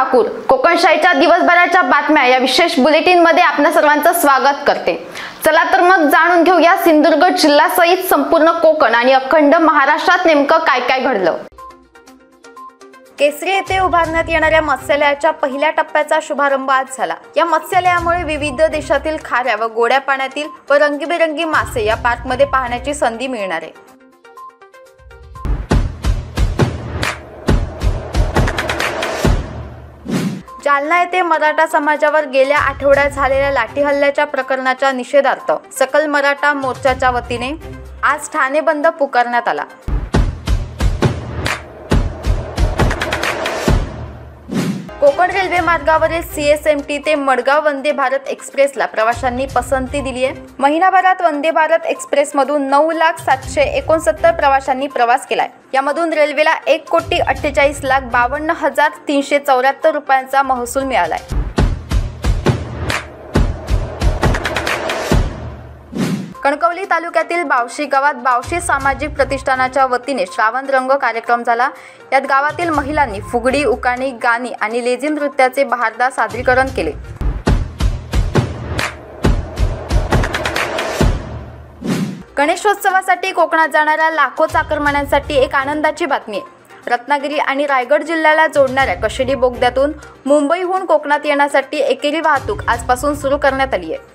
ठाकूर कोकणशाहीच्या दिवसभराच्या बातम्या या विशेष बुलेटिन मध्ये आपल्या सर्वांचं स्वागत करते। चला तर मग जाणून घेऊया सिंधुदुर्ग जिल्ह्यासहित संपूर्ण कोकण आणि अखंड महाराष्ट्रात नेमकं काय काय घडलं। केसरी येथे उभारण्यात येणाऱ्या मत्स्यालयाच्या पहिल्या टप्प्याचा शुभारंभ आज झाला। या मत्स्यालयामुळे विविध देशातील खाऱ्या व गोड्या पाण्यातील व रंगीबेरंगी मासे या पार्कमध्ये पाहण्याची संधी मिळणार आहे। जालना येथे मराठा समाजावर गेल्या आठवड्यात झालेल्या लाठी हल्ल्याच्या प्रकरणाच्या निषेधार्थ सकल मराठा मोर्चाच्या वतीने आज ठाणे बंद पुकारण्यात आला। कोकण रेल्वे मार्गावरील CSMT ते मडगाव वंदे भारत एक्सप्रेसला प्रवाशांनी पसंती दिली आहे। महिनाभरात वंदे भारत एक्सप्रेस मधून 9,769 प्रवाशांनी प्रवास केलाय। यामधून रेल्वेला 1,48,52,374 रुपयांचा महसूल मिळालाय। कणकवली तालुक्यातील बावशी गावात बावशी सामाजिक प्रतिष्ठानाच्या वतीने श्रावण रंग कार्यक्रम झाला। यात गावातील महिलांनी फुगडी, उकाणी, गाणी आणि लेझिम नृत्याचे बहारदार सादरीकरण केले। गणेशोत्सवासाठी कोकणात जाणाऱ्या लाखो चाकरमान्यांसाठी एक आनंदाची बातमी आहे। रत्नागिरी आणि रायगड जिल्ह्याला जोडणाऱ्या कशेडी बोगद्यातून मुंबईहून कोकणात येण्यासाठी एकेरी वाहतूक आजपासून सुरू करण्यात आली आहे।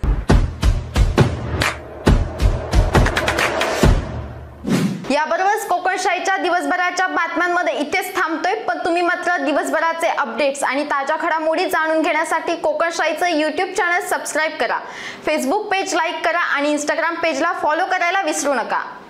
याबरोबरच कोकणशाहीच्या दिवसभराच्या बातम्यांमध्ये इथेच थांबतोय, पण तुम्ही मात्र दिवसभराचे अपडेट्स आणि ताज्या घडामोडी जाणून घेण्यासाठी कोकणशाहीचं YouTube चॅनल सबस्क्राइब करा, फेसबुक पेज लाईक करा आणि Instagram पेजला फॉलो करायला विसरू नका।